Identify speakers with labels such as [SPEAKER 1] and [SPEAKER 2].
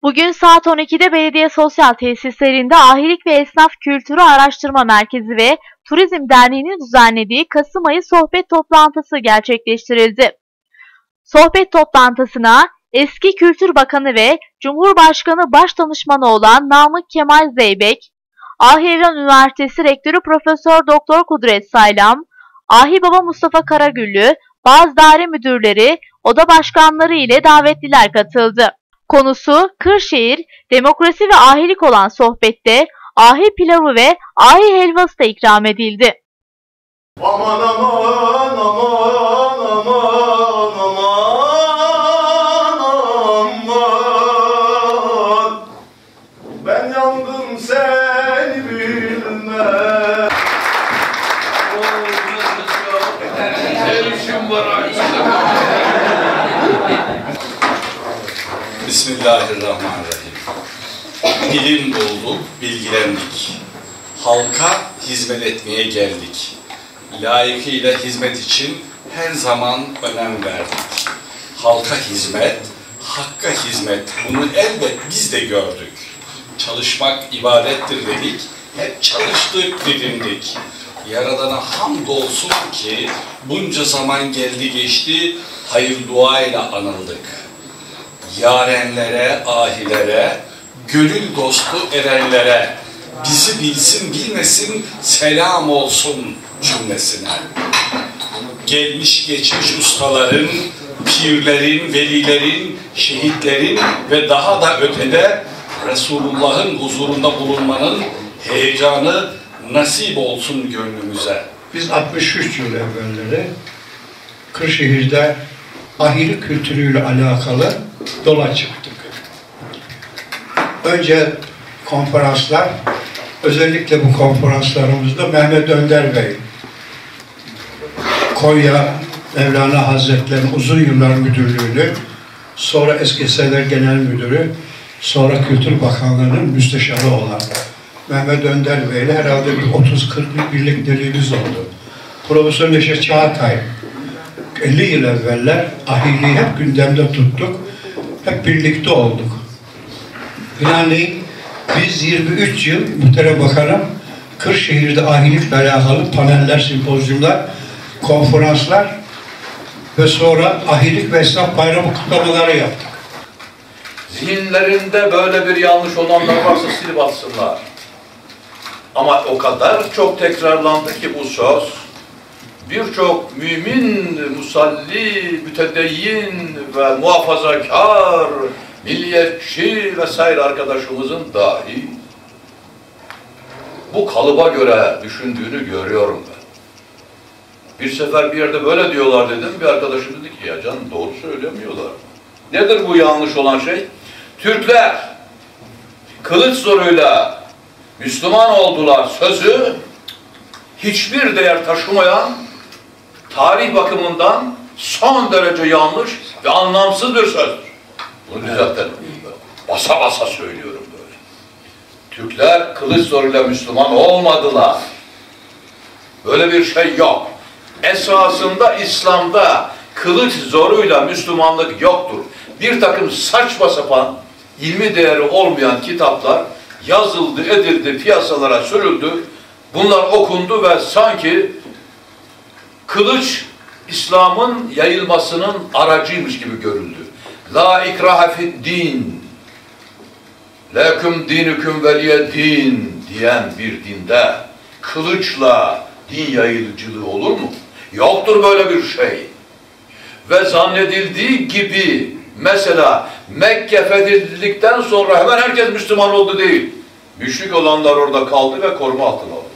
[SPEAKER 1] Bugün saat 12'de belediye sosyal tesislerinde Ahilik ve Esnaf Kültürü Araştırma Merkezi ve Turizm Derneği'nin düzenlediği Kasım ayı sohbet toplantısı gerçekleştirildi. Sohbet toplantısına eski Kültür Bakanı ve Cumhurbaşkanı Başdanışmanı olan Namık Kemal Zeybek, Ahi Evren Üniversitesi Rektörü Profesör Doktor Kudret Saylam, Ahi Baba Mustafa Karagüllü, bazı daire müdürleri, oda başkanları ile davetliler katıldı. Konusu Kırşehir, demokrasi ve ahilik olan sohbette ahi pilavı ve ahi helvası da ikram edildi.
[SPEAKER 2] Aman aman aman aman aman aman, ben yandım seni bilmem.
[SPEAKER 3] Ne işim var artık?
[SPEAKER 4] Bismillahirrahmanirrahim. Bilim bulduk, bilgilendik. Halka hizmet etmeye geldik. Layıkıyla hizmet için her zaman önem verdik. Halka hizmet, hakka hizmet. Bunu elbet biz de gördük. Çalışmak ibadettir dedik. Hep çalıştık, didindik. Yaradana hamdolsun ki bunca zaman geldi geçti, hayır duayla anıldık. Yarenlere, ahilere, gönül dostu erenlere, bizi bilsin bilmesin selam olsun cümlesine. Gelmiş geçmiş ustaların, pirlerin, velilerin, şehitlerin ve daha da ötede Resulullah'ın huzurunda bulunmanın heyecanı nasip olsun gönlümüze.
[SPEAKER 5] Biz 63 yıl evvelleri Kırşehir'de ahilik kültürüyle alakalı yola çıktık. Önce konferanslar, özellikle bu konferanslarımızda Mehmet Önder Bey, Konya Mevlana Hazretleri'nin uzun yıllar müdürlüğünü, sonra Eskiseler Genel Müdürü, sonra Kültür Bakanlığı'nın müsteşarı olan Mehmet Önder Bey ile herhalde bir 30-40 birlikteliğimiz oldu. Profesör Neşet Çağatay, 50 yıl evveller ahiliği hep gündemde tuttuk, hep birlikte olduk. Binaenaleyh biz 23 yıl muhterem bakanım Kırşehir'de ahilikle alakalı paneller, sempozyumlar, konferanslar ve sonra ahilik ve esnaf bayramı kutlamaları yaptık.
[SPEAKER 3] Zihinlerinde böyle bir yanlış olanlar varsa silip atsınlar. Ama o kadar çok tekrarlandı ki bu söz, birçok mümin, musalli, mütedeyyin ve muhafazakar, milliyetçi vesaire arkadaşımızın dahi bu kalıba göre düşündüğünü görüyorum ben. Bir sefer bir yerde böyle diyorlar dedim, bir arkadaşım dedi ki ya canım doğru söylemiyorlar. Nedir bu yanlış olan şey? Türkler kılıç zoruyla Müslüman oldular sözü hiçbir değer taşımayan, tarih bakımından son derece yanlış ve anlamsız bir sözdür. Bunu düzeltelim. Basa basa söylüyorum böyle. Türkler kılıç zoruyla Müslüman olmadılar. Böyle bir şey yok. Esasında İslam'da kılıç zoruyla Müslümanlık yoktur. Bir takım saçma sapan, ilmi değeri olmayan kitaplar yazıldı, edildi, piyasalara sürüldü. Bunlar okundu ve sanki kılıç İslam'ın yayılmasının aracıymış gibi görüldü. La ikraha fid din, leküm dinüküm veliye din diyen bir dinde kılıçla din yayılıcılığı olur mu? Yoktur böyle bir şey. Ve zannedildiği gibi mesela Mekke fethedildikten sonra hemen herkes Müslüman oldu değil. Müşrik olanlar orada kaldı ve koruma altına aldı.